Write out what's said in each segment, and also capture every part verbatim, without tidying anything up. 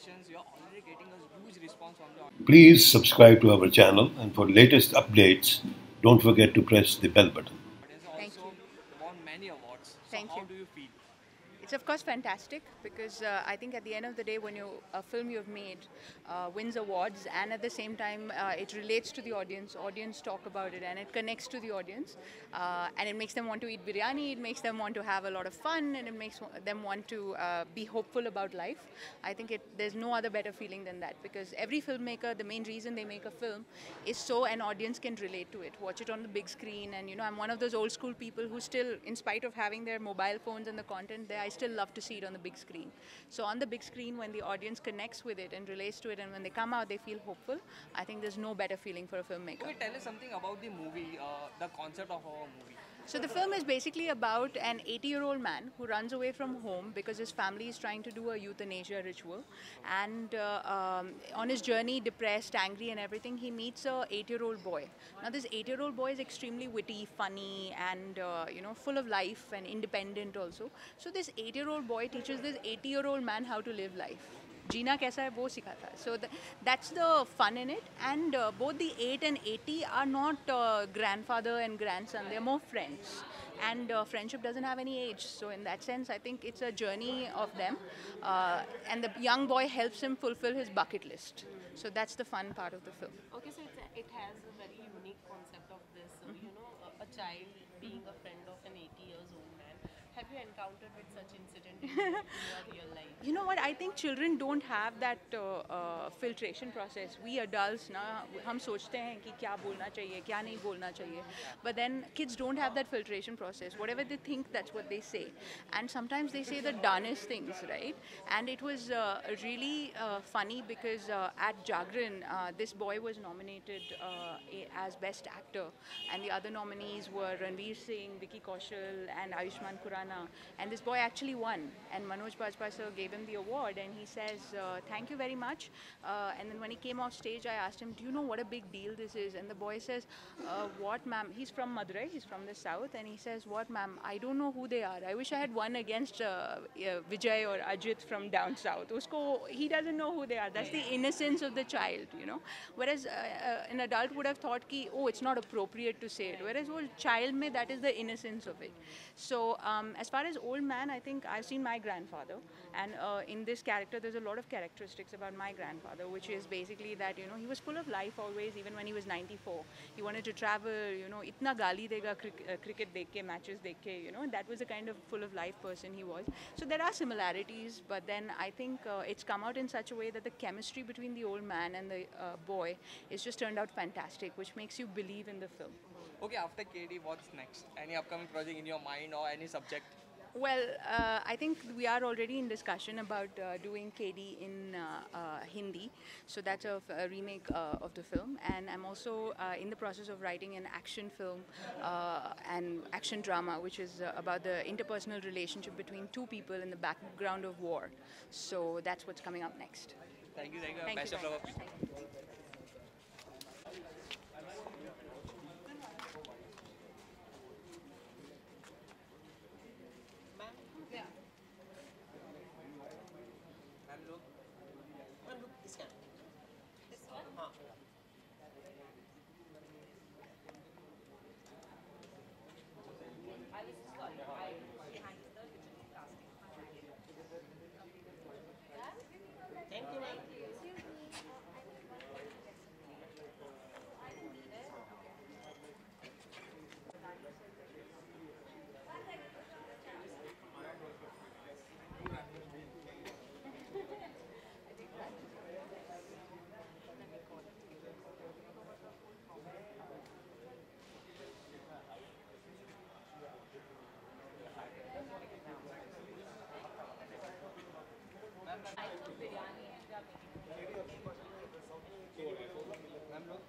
congratulations. You're already getting a huge response from the audience. Please subscribe to our channel, and for latest updates, don't forget to press the bell button. Thank Also you. won many awards. So Thank how you. do you feel? It's of course fantastic because uh, I think at the end of the day, when you a film you've made uh, wins awards, and at the same time uh, it relates to the audience, audience talk about it, and it connects to the audience, uh, and it makes them want to eat biryani, it makes them want to have a lot of fun, and it makes them want to uh, be hopeful about life. I think it, there's no other better feeling than that, because every filmmaker, the main reason they make a film is so an audience can relate to it, watch it on the big screen. And you know, I'm one of those old school people who still, in spite of having their mobile phones and the content there, I still love to see it on the big screen. So on the big screen, when the audience connects with it and relates to it, and when they come out they feel hopeful, I think there's no better feeling for a filmmaker. Okay, tell us something about the movie, uh, the concept of our movie. So the film is basically about an eighty-year-old man who runs away from home because his family is trying to do a euthanasia ritual. And uh, um, on his journey, depressed, angry, and everything, he meets a eight-year-old boy. Now this eight-year-old boy is extremely witty, funny, and uh, you know, full of life and independent also. So this eight-year-old boy teaches this eighty-year-old man how to live life. जीना कैसा है वो सिखाता है. So that's the fun in it. And uh, both the eight and eighty are not uh, grandfather and grandson, they're more friends. And uh, friendship doesn't have any age. So in that sense, I think it's a journey of them. Uh, and the young boy helps him fulfill his bucket list. So that's the fun part of the film. Okay, so it's a, it has a very unique concept of this, so, you know, a, a child being a friend of an eighty years old man. Have you encountered with such incident in, your- in your real life? You know what? I think children don't have that uh, uh, filtration process. We adults, ना हम सोचते हैं कि क्या बोलना चाहिए, क्या नहीं बोलना चाहिए. But then kids don't have that filtration process. Whatever they think, that's what they say. And sometimes they say the dumbest things, right? And it was uh, really uh, funny because uh, at Jagran, uh, this boy was nominated uh, as Best Actor, and the other nominees were Ranveer Singh, Vicky Kaushal, and Ayushmann Khurrana. And this boy actually won. And Manoj Bajpayee sir gave him the award, and he says, uh, thank you very much. Uh, and then when he came off stage, I asked him, do you know what a big deal this is? And the boy says, uh, what ma'am? He's from Madurai, he's from the south, and he says, what ma'am? I don't know who they are. I wish I had won against uh, uh, Vijay or Ajit from down south. Usko, he doesn't know who they are. That's the innocence of the child, you know. Whereas uh, uh, an adult would have thought, ki, oh, it's not appropriate to say it. Whereas a child may, that is the innocence of it. So um, as far as old man, I think I've seen my grandfather, and uh, in this character there's a lot of characteristics about my grandfather, which is basically that, you know, he was full of life always, even when he was ninety-four. He wanted to travel, you know, itna gali dega cric- uh, cricket dekh ke, matches dekh ke, you know, that was the kind of full of life person he was. So there are similarities, but then I think uh, it's come out in such a way that the chemistry between the old man and the uh, boy is just turned out fantastic, which makes you believe in the film. Okay, after K D, what's next? Any upcoming project in your mind or any subject? Well, uh, I think we are already in discussion about uh, doing K D in uh, uh, Hindi. So that's a, f- a remake uh, of the film. And I'm also uh, in the process of writing an action film uh, and action drama, which is uh, about the interpersonal relationship between two people in the background of war. So that's what's coming up next. Thank you, thank you. Thank Best you of very luck. much. Ma'am, look. Ma'am, look, this can. This one? Haan. I was sorry. I behind the digital casting. Thank you, ma'am. Ma'am, look.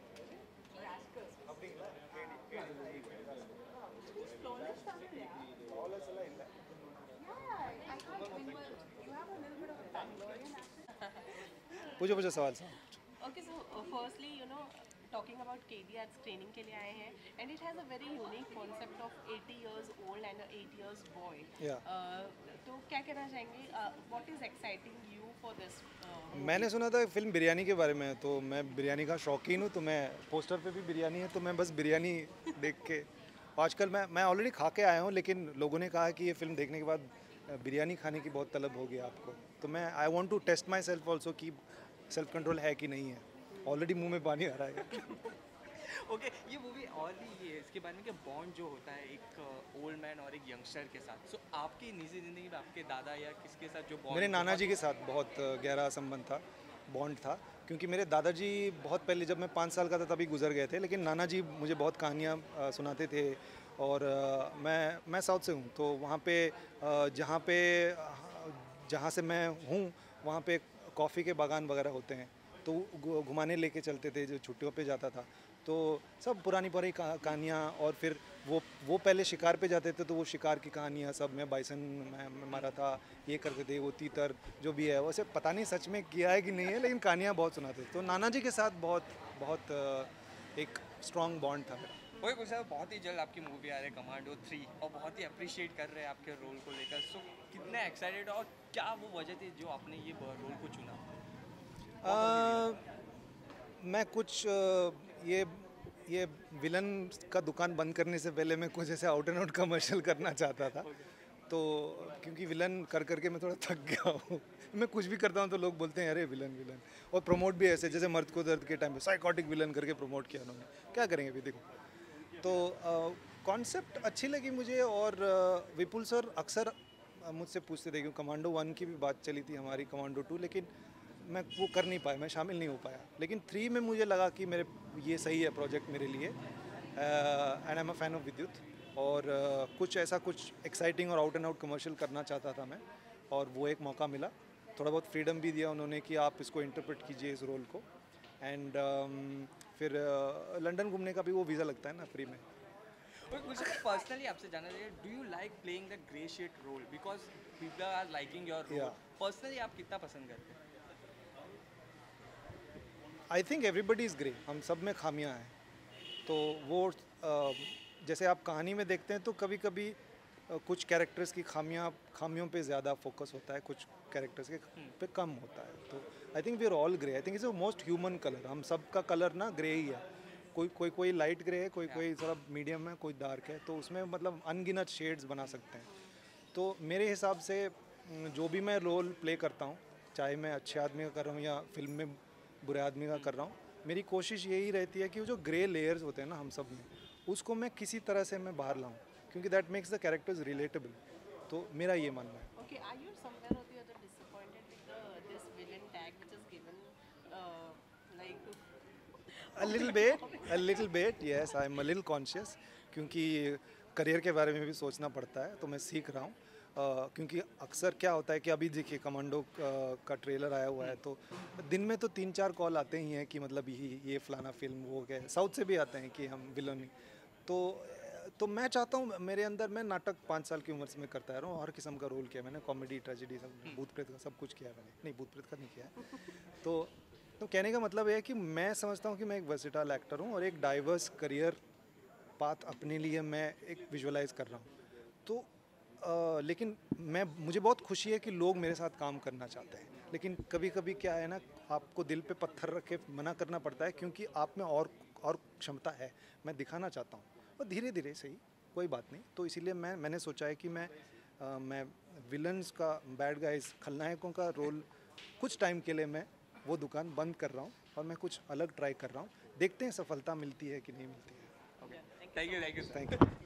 पूछो पूछो सवाल sir. Okay, so uh, firstly, you know, talking about K D आज training के लिए आए हैं, and it has a very unique concept of eighty years old and a eight years boy. Yeah. Uh, तो क्या कहना चाहेंगे? Uh, what is exciting you for this? Uh, मैंने सुना था फिल्म बिरयानी के बारे में, तो मैं बिरयानी का शौकीन हूँ, तो मैं पोस्टर पे भी बिरयानी है, तो मैं बस बिरयानी देख के आजकल मैं मैं ऑलरेडी खा के आया हूँ, लेकिन लोगों ने कहा कि ये फिल्म देखने के बाद बिरयानी खाने की बहुत तलब होगी आपको, तो मैं I want to test myself also कि सेल्फ कंट्रोल है कि नहीं है। ऑलरेडी मुंह में पानी आ रहा है। ओके ये मूवी और भी ये इसके बारे में कि बॉन्ड जो होता है एक ओल्ड मैन और एक यंगस्टर के साथ, सो आपकी निजी ज़िंदगी में आपके दादा या किसके साथ जो बॉन्ड मेरे नाना जी के साथ बहुत गहरा संबंध था, बॉन्ड था, क्योंकि मेरे दादाजी बहुत पहले जब मैं पाँच साल का था तभी गुजर गए थे, लेकिन नाना जी मुझे बहुत कहानियाँ सुनाते थे। और आ, मैं मैं साउथ से हूँ, तो वहाँ पे आ, जहाँ पे जहाँ से मैं हूँ वहाँ पे कॉफ़ी के बागान वगैरह होते हैं, तो घु- घुमाने लेके चलते थे जो छुट्टियों पे जाता था, तो सब पुरानी पुरानी कहानियाँ। और फिर वो वो पहले शिकार पे जाते थे, तो वो शिकार की कहानियाँ सब, मैं बाइसन मैं मारा था, ये करते थे, वो तीतर जो भी है, वैसे पता नहीं सच में किया है कि नहीं है, लेकिन कहानियाँ बहुत सुनाते थे। तो नाना जी के साथ बहुत बहुत अ, एक स्ट्रॉन्ग बॉन्ड था मेरा। वही कुछ है, बहुत ही जल्द आपकी मूवी आ रही है कमांडो थ्री, और बहुत ही अप्रिशिएट कर रहे हैं आपके रोल को लेकर, सो कितने एक्साइटेड और क्या वो वजह थी जो आपने ये रोल को चुना? आ, मैं कुछ आ, ये ये विलन का दुकान बंद करने से पहले मैं कुछ ऐसे आउट एंड आउट कमर्शियल करना चाहता था, तो क्योंकि विलन कर करके मैं थोड़ा थक गया हूँ। मैं कुछ भी करता हूँ तो लोग बोलते हैं अरे विलन विलन, और प्रमोट भी ऐसे जैसे मर्द को दर्द के टाइम पे साइकोटिक विलन करके प्रमोट किया उन्होंने, क्या करेंगे अभी देखो। तो कॉन्सेप्ट अच्छी लगी मुझे, और आ, विपुल सर अक्सर आ, मुझसे पूछते थे, क्योंकि कमांडो वन की भी बात चली थी हमारी, कमांडो टू, लेकिन मैं वो कर नहीं पाया, मैं शामिल नहीं हो पाया। लेकिन थ्री में मुझे लगा कि मेरे ये सही है प्रोजेक्ट मेरे लिए, and I am a fan of Vidyut, और uh, कुछ ऐसा कुछ एक्साइटिंग और आउट एंड आउट कमर्शियल करना चाहता था मैं, और वो एक मौका मिला। थोड़ा बहुत फ्रीडम भी दिया उन्होंने कि आप इसको इंटरप्रेट कीजिए इस रोल को, एंड um, फिर uh, लंदन घूमने का भी वो वीज़ा लगता है ना फ्री में। मुझे पर्सनली आपसे जानना चाहिए, do you like playing the grey shade role, because people are liking your role, Yeah. Personally आप कितना पसंद करते हैं? I think everybody is grey, हम सब में खामियां हैं, तो वो uh, जैसे आप कहानी में देखते हैं तो कभी कभी uh, कुछ कैरेक्टर्स की खामियां खामियों पे ज़्यादा फोकस होता है, कुछ कैरेक्टर्स के पे कम होता है। तो I think we are all grey, I think it's a most human colour, हम सब का कलर ना ग्रे ही है। कोई कोई कोई लाइट ग्रे है, कोई कोई थोड़ा मीडियम है, कोई डार्क है, तो उसमें मतलब अनगिनत शेड्स बना सकते हैं। तो मेरे हिसाब से न, जो भी मैं रोल प्ले करता हूँ, चाहे मैं अच्छे आदमी का कर रहा हूँ या फिल्म में बुरे आदमी का कर रहा हूँ, मेरी कोशिश यही रहती है कि वो जो ग्रे लेयर्स होते हैं ना हम सब में, उसको मैं किसी तरह से मैं बाहर लाऊं, क्योंकि that makes the characters relatable. तो मेरा ये मानना है। Okay, are you somewhere or the other disappointed with the this villain tag which is given, uh, like? A little bit, a little bit, yes, I am a little conscious, क्योंकि career के बारे में भी सोचना पड़ता है, तो मैं सीख रहा हूँ। uh, क्योंकि अक्सर क्या होता है कि अभी देखिए कमांडो uh, का ट्रेलर आया हुआ है, तो दिन में तो तीन चार कॉल आते ही हैं कि मतलब ये ये फलाना फिल्म वो क्या, साउथ से भी आते हैं कि हम विलन ही, तो तो मैं चाहता हूँ मेरे अंदर, मैं नाटक पाँच साल की उम्र से मैं करता रहा हूँ, हर किस्म का रोल किया मैंने, कॉमेडी ट्रेजेडी सब, भूत प्रेत का सब कुछ किया है मैंने, नहीं भूत प्रेत का नहीं किया है। तो तो कहने का मतलब है कि मैं समझता हूँ कि मैं एक वर्सेटाइल एक्टर हूँ, और एक डाइवर्स करियर पाथ अपने लिए मैं एक विजुअलाइज कर रहा हूँ। तो आ, लेकिन मैं मुझे बहुत खुशी है कि लोग मेरे साथ काम करना चाहते हैं, लेकिन कभी कभी क्या है ना, आपको दिल पे पत्थर रख के मना करना पड़ता है, क्योंकि आप में और और क्षमता है, मैं दिखाना चाहता हूँ, और धीरे धीरे सही, कोई बात नहीं। तो इसीलिए मैं मैंने सोचा है कि मैं आ, मैं विलन्स का, बैड गाइज, खलनायकों का रोल कुछ टाइम के लिए मैं वो दुकान बंद कर रहा हूँ, और मैं कुछ अलग ट्राई कर रहा हूँ, देखते हैं सफलता मिलती है कि नहीं मिलती है। Thank you, thank you thank you.